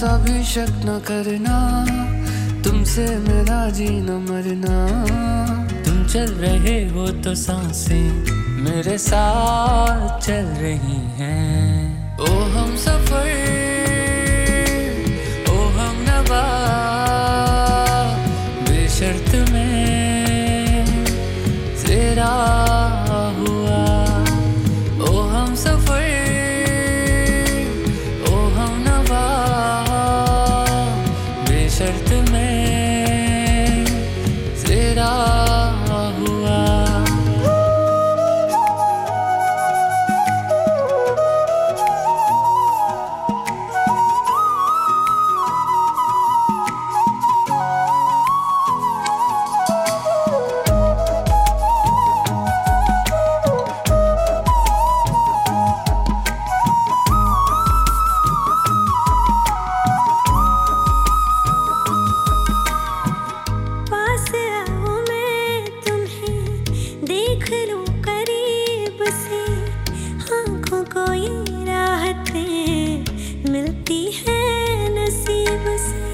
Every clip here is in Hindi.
सा भी शक न करना, तुमसे मेरा जीना मरना। तुम चल रहे हो तो सांसें मेरे साथ चल रही हैं। ओ हम सफर, ओ हम नवा, बेशर्त में तेरा हुआ। ओ हम सफर, ओ हम नवा, बेशर्त में तेरा हुआ। मिलती है नसीब से।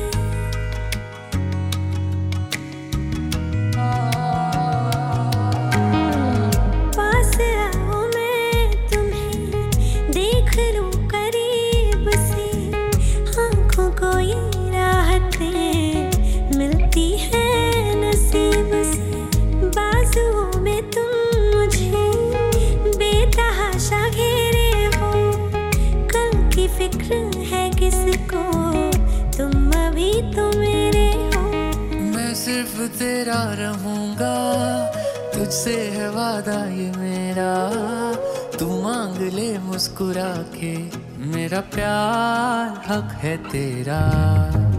पास आओ मैं तुम्हें देख लूं करीब से, आँखों को ये राहतें मिलती है नसीब से। बाजुओं में तुम मुझे बेतहाशा घेरे हो, कल की फिक्र है किसको, तुम अभी तो मेरे हो। मैं सिर्फ तेरा रहूंगा, तुझसे है वादा ये मेरा। तू मांग ले मुस्कुरा के, मेरा प्यार हक है तेरा।